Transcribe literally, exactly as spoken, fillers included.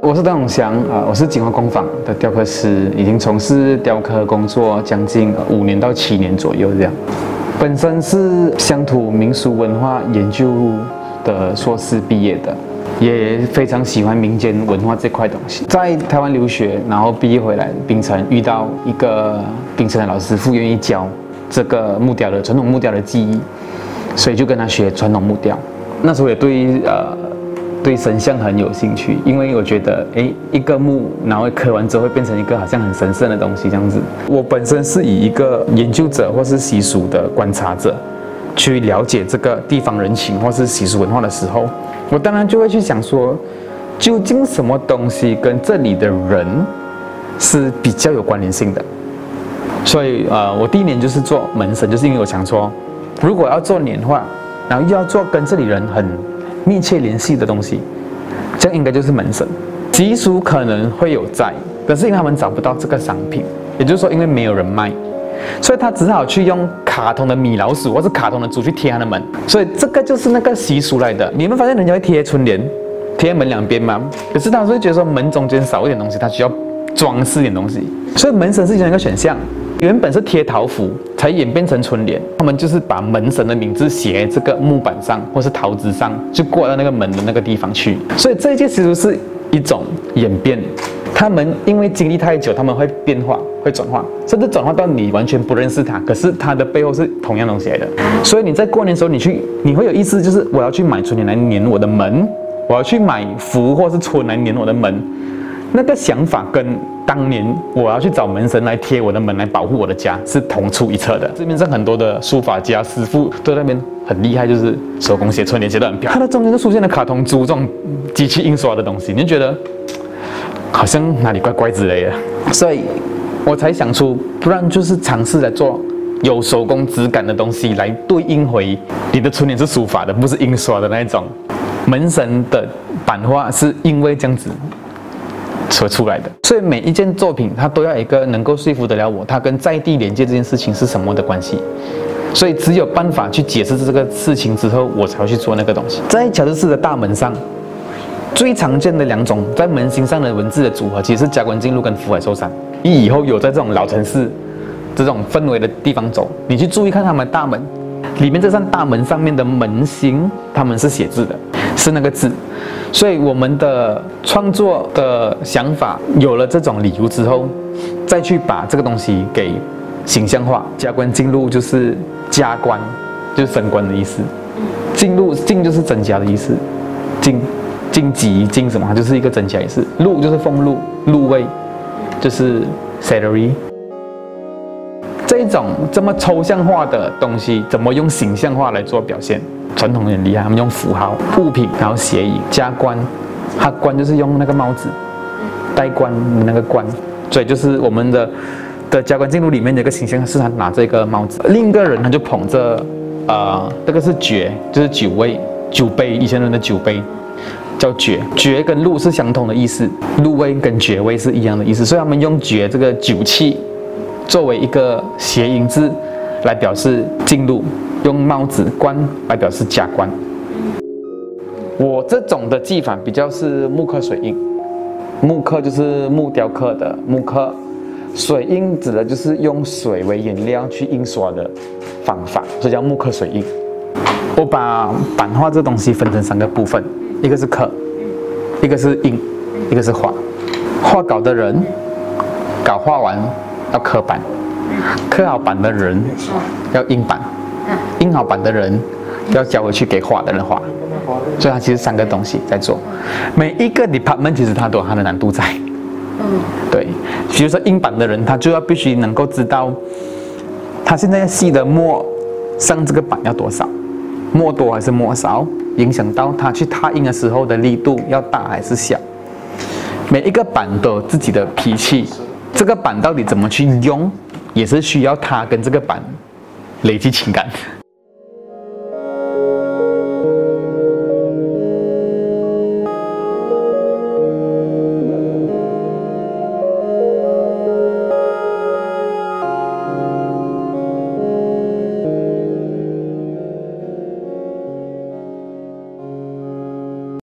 我是邓永祥啊，我是锦华工坊的雕刻师，已经从事雕刻工作将近五年到七年左右这样。本身是乡土民俗文化研究的硕士毕业的，也非常喜欢民间文化这块东西。在台湾留学，然后毕业回来槟城，遇到一个槟城的老师傅愿意教这个木雕的传统木雕的技艺，所以就跟他学传统木雕。那时候也对呃。对神像很有兴趣，因为我觉得，哎，一个木，然后刻完之后会变成一个好像很神圣的东西这样子。我本身是以一个研究者或是习俗的观察者，去了解这个地方人情或是习俗文化的时候，我当然就会去想说，究竟什么东西跟这里的人是比较有关联性的。所以，呃，我第一年就是做门神，就是因为我想说，如果要做年画，然后又要做跟这里人很密切联系的东西，这样应该就是门神。习俗可能会有在，可是因为他们找不到这个商品，也就是说因为没有人卖，所以他只好去用卡通的米老鼠或是卡通的猪去贴他的门，所以这个就是那个习俗来的。你们发现人家会贴春联，贴门两边吗？可是他会觉得说门中间少一点东西，他需要装饰一点东西，所以门神是其中一个选项。原本是贴桃符，才演变成春联。他们就是把门神的名字写在这个木板上，或是桃子上，就挂到那个门的那个地方去。所以这一件其实是一种演变。他们因为经历太久，他们会变化，会转化，甚至转化到你完全不认识它，可是它的背后是同样东西来的。所以你在过年的时候，你去，你会有意思，就是我要去买春联来粘我的门，我要去买符或是春来粘我的门。那个想法跟当年我要去找门神来贴我的门来保护我的家是同出一辙的。市面上很多的书法家师傅都在那边很厉害，就是手工写春联写得很漂亮。它的中间就出现了卡通猪这种机器印刷的东西，你就觉得好像哪里怪怪之类的，所以我才想出，不然就是尝试来做有手工质感的东西来对应回你的春联是书法的，不是印刷的那一种。门神的版画是因为这样子所出来的，所以每一件作品它都要有一个能够说服得了我，它跟在地连接这件事情是什么的关系。所以只有办法去解释这个事情之后，我才会去做那个东西。在乔治市的大门上，最常见的两种在门心上的文字的组合，其实是加官进禄跟福海寿山。你以后有在这种老城市这种氛围的地方走，你去注意看他们大门里面这扇大门上面的门形，他们是写字的，是那个字。所以我们的创作的想法有了这种理由之后，再去把这个东西给形象化。加官进禄就是加官，就是升官的意思；进禄进就是增加的意思，进晋级进什么，它就是一个增加意思。禄就是俸禄，禄位就是 salary。这种这么抽象化的东西，怎么用形象化来做表现？传统人很厉害，他们用符号、物品，然后谐音。加官，它官就是用那个帽子，戴冠的那个冠，所以就是我们的的加官进禄里面的一个形象是他拿着一个帽子，另一个人他就捧着，呃，这个是爵，就是酒位、酒杯，以前人的酒杯叫爵，爵跟禄是相同的意思，禄位跟爵位是一样的意思，所以他们用爵这个酒器作为一个谐音字来表示进禄。用帽子冠来表示加官。我这种的技法比较是木刻水印，木刻就是木雕刻的木刻，水印指的就是用水为颜料去印刷的方法，所以叫木刻水印。我把版画这东西分成三个部分，一个是刻，一个是印，一个是画。画稿的人稿画完要刻版，刻好版的人要印版。印好版的人要交回去给画的人画，所以它其实三个东西在做。每一个 department 其实它都有它的难度在。嗯，对。比如说印版的人，他就要必须能够知道，他现在细的墨上这个版要多少，墨多还是墨少，影响到他去拓印的时候的力度要大还是小。每一个版都有自己的脾气，这个版到底怎么去用，也是需要他跟这个版累积情感。